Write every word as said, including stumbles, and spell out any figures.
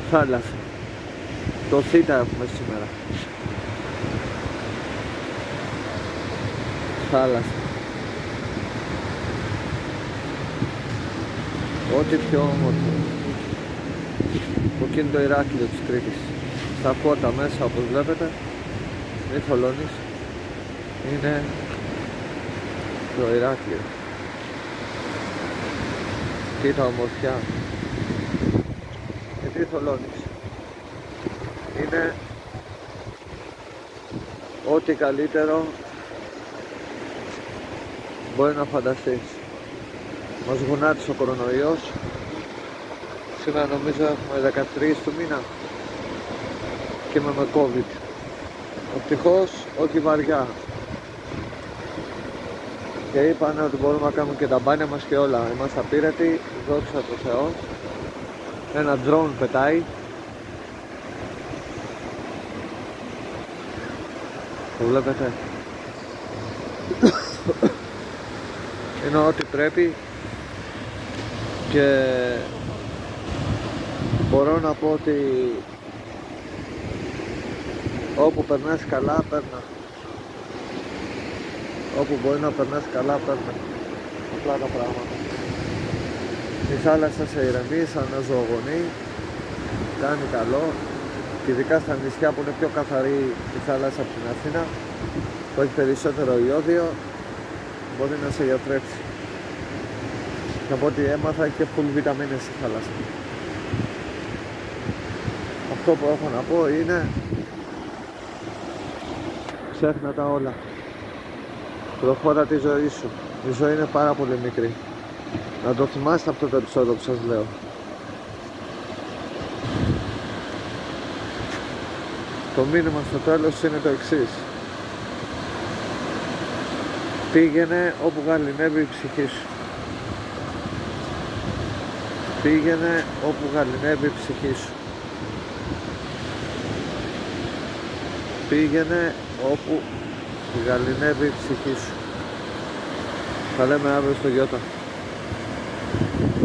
θάλασσα. Το θήτα έχουμε σήμερα. Θάλασσα. Ό,τι πιο όμορφο. Εκεί είναι το Ηράκλειο της Κρήτης. Στα φώτα μέσα, όπως βλέπετε, Μυθολώνης, είναι το Ηράκλειο. Κοίτα ομορφιά. Η Μυθολώνης είναι ό,τι καλύτερο μπορεί να φανταστείς. Μας γονάτισε ο κορονοϊός. Σήμερα νομίζω έχουμε δεκατρείς του μήνα και είμαι με COVID. Ευτυχώς όχι βαριά. Και είπανε ότι μπορούμε να κάνουμε και τα μπάνια μας και όλα. Είμαστε απείρετοι, δόξα τω Θεώ. Ένα drone πετάει. Το βλέπετε. Είναι ό,τι πρέπει. Και μπορώ να πω ότι όπου περνάς καλά, παίρνα. Όπου μπορεί να περνάς καλά, παίρνα. Απλά τα πράγματα. Η θάλασσα σε ηρεμεί, σαν να ζωογονεί, κάνει καλό. Και ειδικά στα νησιά που είναι πιο καθαρή η θάλασσα από την Αθήνα, που έχει περισσότερο ιόδιο, μπορεί να σε γιατρέψει. Και από ό,τι έμαθα έχει και full βιταμίνες στη θάλασσα. Αυτό που έχω να πω είναι ξέχνα τα όλα. Προχώρα τη ζωή σου. Η ζωή είναι πάρα πολύ μικρή. Να το θυμάστε αυτό το επεισόδιο που σας λέω. Το μήνυμα στο τέλος είναι το εξής. Πήγαινε όπου γαληνεύει η ψυχή σου. Πήγαινε όπου γαληνεύει η ψυχή σου. Πήγαινε όπου γαληνεύει η ψυχή σου. Θα λέμε αύριο στο Γιώτα.